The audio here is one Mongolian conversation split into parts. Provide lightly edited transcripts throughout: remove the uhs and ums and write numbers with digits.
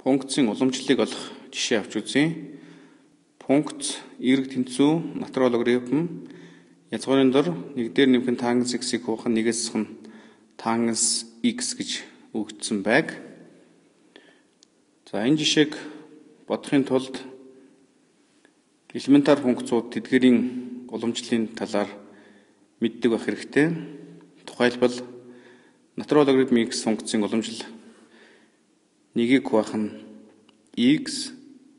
Функцийн уламжлалыг олох жишээ авч үзье. Функц эрг тэнцүү натурал логарифм язгуурын дор 1 дээр нэмэх нь тангенс x-ийг хуваах нь 1-ээс сах нь тангенс x гэж өгөгдсөн байг. За энэ жишээг бодохын тулд элементар функцууд тэдгэрийн уламжлалын талаар мэддэг байх хэрэгтэй. Тухайлбал натурал логарифм x функцийн уламжлал 1-ийг хуваах нь x.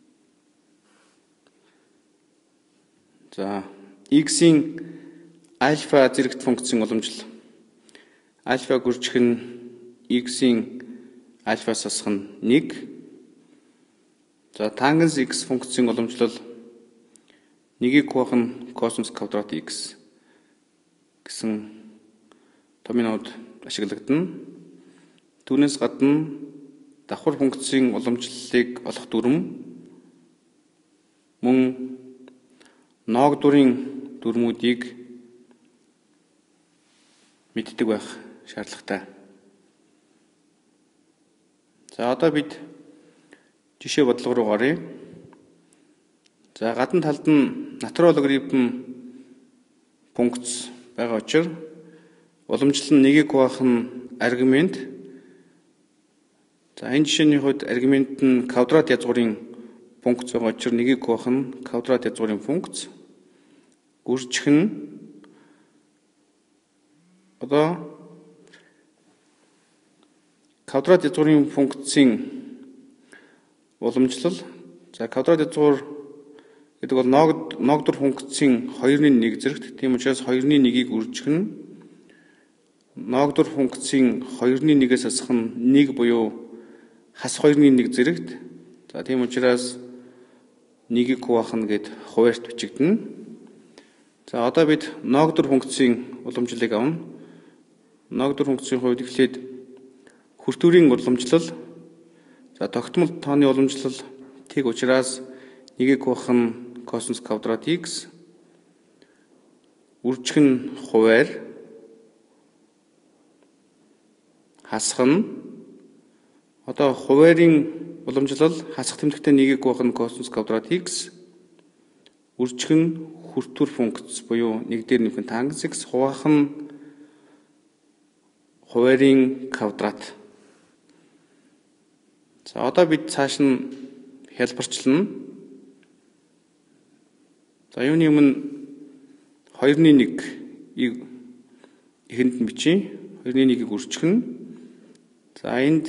За x-ийн альфа зэрэгт функцийн уламжлал альфа гүржих нь x-ийн альфаас асах нь 1. За тангенс x функцийн уламжлал 1-ийг хуваах нь косинус квадрат x гэсэн томьёон нууд ашиглагдана. Түүнээс гадна давхар функцийн уламжлалыг олох дүрм мөн ноог дүрийн дүрмүүдийг мэддэг байх шаардлагатай. За одоо бид жишээ бодлого руу гаръя. За гадна талд нь натурал логарифм функц байгаа учраас уламжлал нь 1-ийг хуваах нь аргумент. За энэ жишээний хувьд аргумент нь квадрат язгуурын функц байгаа учраас 1-ийг хуваах нь квадрат язгуурын функц. Гүржих нь одоо квадрат язгуурын функцийн уламжлал. За квадрат язгуур гэдэг бол ноогдор функцийн 2-1 зэрэгт. Тийм учраас 2-1-ийг үржих нь ноогдор функцийн 2-1-ээс асах нь 1 буюу хас 2-1 зэрэгт. За тийм учраас 1-ийг хуваах нь гэд хуваарьт бичигдэнэ. За одоо бид ноогдор функцийн уламжлалыг авна. Ноогдор функцийн хувьд эхлээд хүртүүрийн уламжлал. За тогтмол тооны уламжлал тэг учраас 1-ийг хуваах нь косинус квадрат x. Үржих нь хуваар. Хасах нь одоо хуваарийн уламжлал хасах тэмдэгтээ 1-ийг хуваах нь косинус квадрат x. Үржих нь хүртүүр функц буюу 1 дээр нэмэх нь тангенс x. Хуваах нь хуваарийн квадрат. За одоо бид цааш нь хялбарчлана. За юуны өмнө 2-1-ийг эхэнд нь бичиж 2-1-ийг үржих нь. За энд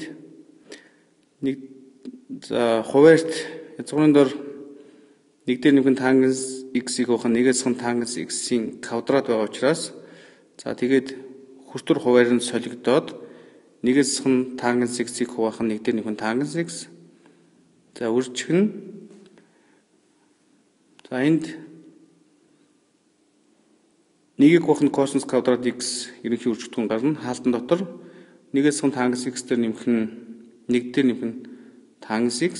хуваарьт язгуурын дор 1 дээр нэмэх нь тангенс x-ийг хуваах нь 1-ээс сах нь тангенс x-ийн квадрат байгаа учраас за тэгээд хүртүр хуваар нь солигдоод 1-ээс сах нь тангенс x-ийг хуваах нь 1 дээр нэмэх нь тангенс x. За үржих нь за энд 1-ийг хуваах нь косинус квадрат x ерөнхий үржигдэх нь гарна. Хаалтан дотор 1-ээс сах нь тангенс x дээр нэмэх нь 1 дээр нэмэх нь тангенс x.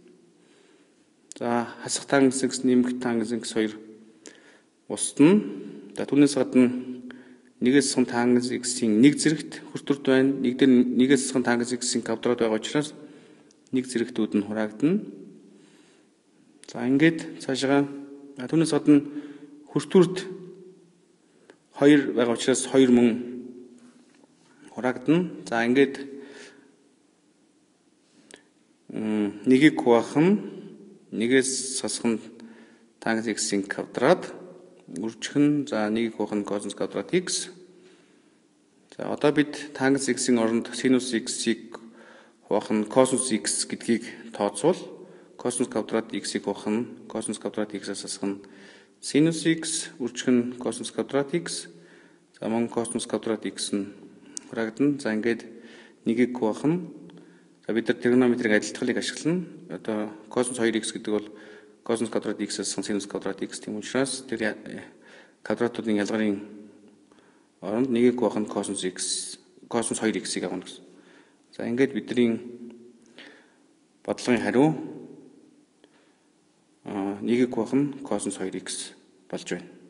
За хасах тангенс x нэмэх тангенс x 2 устна. За түүнээс гадна 1-ээс сах нь тангенс x-ийн 1 зэрэгт хүртүрт байна. 1-ээс сах нь тангенс x-ийн квадрат байгаа учраас 1 зэрэгтүүд нь хураагдана. За ингээд цаашаа түүнээс гадна хүртүрт 2 байгаа учраас 2 мөн хураагдана. За ингээд 1-ийг хуваах нь 1-ээс сасах нь тангенс x-ийн квадрат. Үржих нь за 1-ийг хуваах нь косинус квадрат x. За одоо бид тангенс x-ийн оронд синус x-ийг хуваах нь косинус x гэдгийг тооцвол косинус квадрат x-ийг хуваах нь косинус квадрат x-аас асах нь синус x. Үржих нь косинус квадрат x. За мөн косинус квадрат x нь хураагдана. За ингээд 1-ийг хуваах нь за бид нар тригонометрийн адилтгалыг ашиглана. Одоо косинус 2x гэдэг бол косинус квадрат x-аас синус квадрат x. Тийм учраас тэр квадратуудын ялгарын оронд 1-ийг хуваах нь косинус x, косинус 2x-ийг авна гэсэн. За ингээд бидний бодлогын хариу 1-ийг хуваах нь косинус 2x болж байна.